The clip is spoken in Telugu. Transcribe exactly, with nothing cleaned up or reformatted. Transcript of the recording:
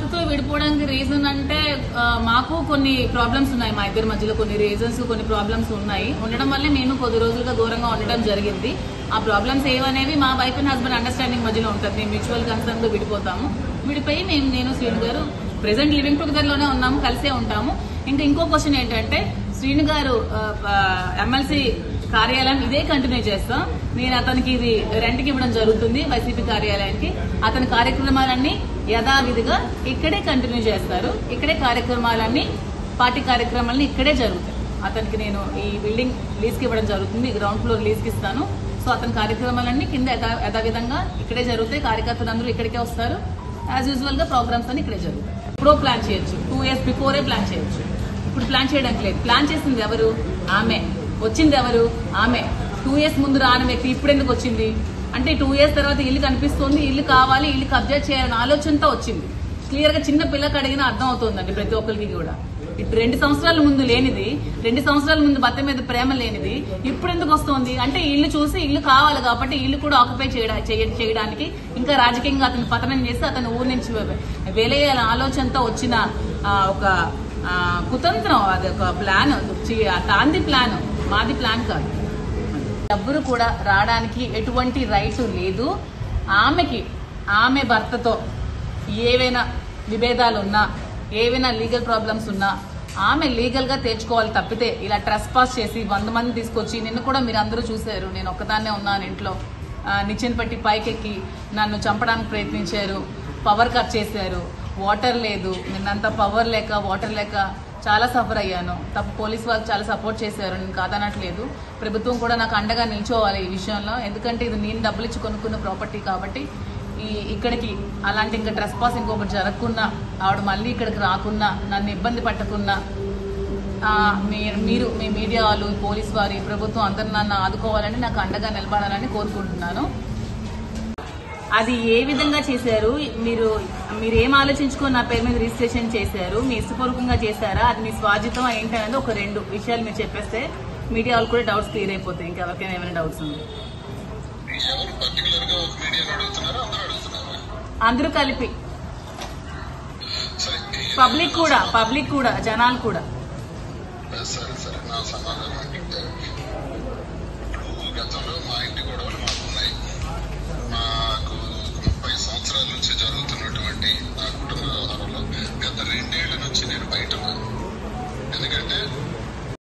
భర్తతో విడిపోవడానికి రీజన్ అంటే మాకు కొన్ని ప్రాబ్లమ్స్ ఉన్నాయి, మా ఇద్దరి మధ్యలో కొన్ని రీజన్స్ కొన్ని ప్రాబ్లమ్స్ ఉన్నాయి. ఉండడం వల్లే మేము కొద్ది రోజులుగా దూరంగా ఉండడం జరిగింది. ఆ ప్రాబ్లమ్స్ ఏవనేవి మా వైఫ్ అండ్ హస్బెండ్ అండర్స్టాండింగ్ మధ్యలో ఉంటుంది. మేము మ్యూచువల్ కన్సర్న్ తో విడిపోతాము. విడిపోయి మేము నేను శ్రీను గారు ప్రెసెంట్ లివింగ్ టుగెదర్ లోనే ఉన్నాము, కలిసే ఉంటాము. ఇంకా ఇంకో క్వశ్చన్ ఏంటంటే శ్రీను గారు ఎమ్మెల్సీ కార్యాలయం ఇదే కంటిన్యూ చేస్తాం. నేను అతనికి ఇది రెంట్కి ఇవ్వడం జరుగుతుంది వైసీపీ కార్యాలయానికి. అతని కార్యక్రమాలన్నీ యథావిధిగా ఇక్కడే కంటిన్యూ చేస్తారు. ఇక్కడే కార్యక్రమాలన్నీ పార్టీ కార్యక్రమాలన్నీ ఇక్కడే జరుగుతాయి. అతనికి నేను ఈ బిల్డింగ్ లీజ్కి ఇవ్వడం జరుగుతుంది, గ్రౌండ్ ఫ్లోర్ లీజ్కి ఇస్తాను. సో అతని కార్యక్రమాలన్నీ కింద యథావిధంగా ఇక్కడే జరుగుతాయి. కార్యకర్తలు అందరూ ఇక్కడికే వస్తారు. యాజ్ యూజువల్ గా ప్రోగ్రామ్స్ అన్ని ఇక్కడే జరుగుతాయి. ఇప్పుడు ప్లాన్ చేయొచ్చు, టూ ఇయర్స్ బిఫోరే ప్లాన్ చేయొచ్చు. ఇప్పుడు ప్లాన్ చేయడానికి లేదు. ప్లాన్ చేసింది ఎవరు? ఆమె. వచ్చింది ఎవరు? ఆమె. టూ ఇయర్స్ ముందు రాని వ్యక్తి ఇప్పుడు ఎందుకు వచ్చింది అంటే టూ ఇయర్స్ తర్వాత ఇల్లు కనిపిస్తుంది, ఇల్లు కావాలి, ఇల్లు కబ్జా చేయాలని ఆలోచనతో వచ్చింది. క్లియర్ గా చిన్న పిల్లకి అడిగినా అర్థం అవుతుందండి ప్రతి ఒక్కరికి కూడా. ఇప్పుడు రెండు సంవత్సరాల ముందు లేనిది, రెండు సంవత్సరాల ముందు భర్త మీద ప్రేమ లేనిది ఇప్పుడు ఎందుకు వస్తుంది అంటే ఇల్లు చూసి ఇల్లు కావాలి కాబట్టి ఇల్లు కూడా ఆక్యుపై చేయడానికి ఇంకా రాజకీయంగా అతను పతనం చేసి అతను ఊరి నుంచి వెలయ్యాల ఆలోచనతో వచ్చిన ఒక కుతంత్రం, అది ఒక ప్లాన్, తాంది ప్లాన్, మాది ప్లాన్ కాదు. డబ్బులు కూడా రావడానికి ఎటువంటి రైట్ లేదు. ఆమెకి ఆమె భర్తతో ఏవైనా విభేదాలు ఉన్నా, ఏవైనా లీగల్ ప్రాబ్లమ్స్ ఉన్నా ఆమె లీగల్ గా తెచ్చుకోవాలి తప్పితే ఇలా ట్రెస్ పాస్ చేసి వంద మంది తీసుకొచ్చి, నిన్ను కూడా మీరు అందరూ చూశారు, నేను ఒక్కదాన్నే ఉన్నాను ఇంట్లో, నిచ్చెన పట్టి పైకెక్కి నన్ను చంపడానికి ప్రయత్నించారు, పవర్ కట్ చేశారు, వాటర్ లేదు, నిన్నంతా పవర్ లేక వాటర్ లేక చాలా సఫర్ అయ్యాను. తప్ప పోలీస్ వాళ్ళు చాలా సపోర్ట్ చేశారు, నేను కాదనట్లేదు. ప్రభుత్వం కూడా నాకు అండగా నిల్చోవాలి ఈ విషయంలో, ఎందుకంటే ఇది నేను డబ్బులు ఇచ్చి కొనుక్కున్న ప్రాపర్టీ కాబట్టి. ఈ ఇక్కడికి అలాంటి ఇంకా ట్రెస్ పాస్ ఇంకొకటి జరగకున్నా, ఆవిడ మళ్ళీ ఇక్కడికి రాకున్నా, నన్ను ఇబ్బంది పట్టకున్నా మీరు మీ మీడియా వాళ్ళు, పోలీస్ వారి, ప్రభుత్వం అందరు నన్ను ఆదుకోవాలని, నాకు అండగా నిలబడాలని కోరుకుంటున్నాను. అది ఏ విధంగా చేశారు, మీరు మీరు ఏం ఆలోచించుకొని నా పేరు మీద రిజిస్ట్రేషన్ చేశారు, మీ ఇష్టపూర్వకంగా చేశారా, అది మీ స్వాజితం ఏంటనేది ఒక రెండు విషయాలు మీరు చెప్పేస్తే మీడియా వాళ్ళు కూడా డౌట్స్ క్లియర్ అయిపోతాయి. ఇంకెవరికైనా ఏమైనా డౌట్స్ ఉంది అందరూ కలిపి, పబ్లిక్ కూడా పబ్లిక్ కూడా జనాలు కూడా. గతంలో మా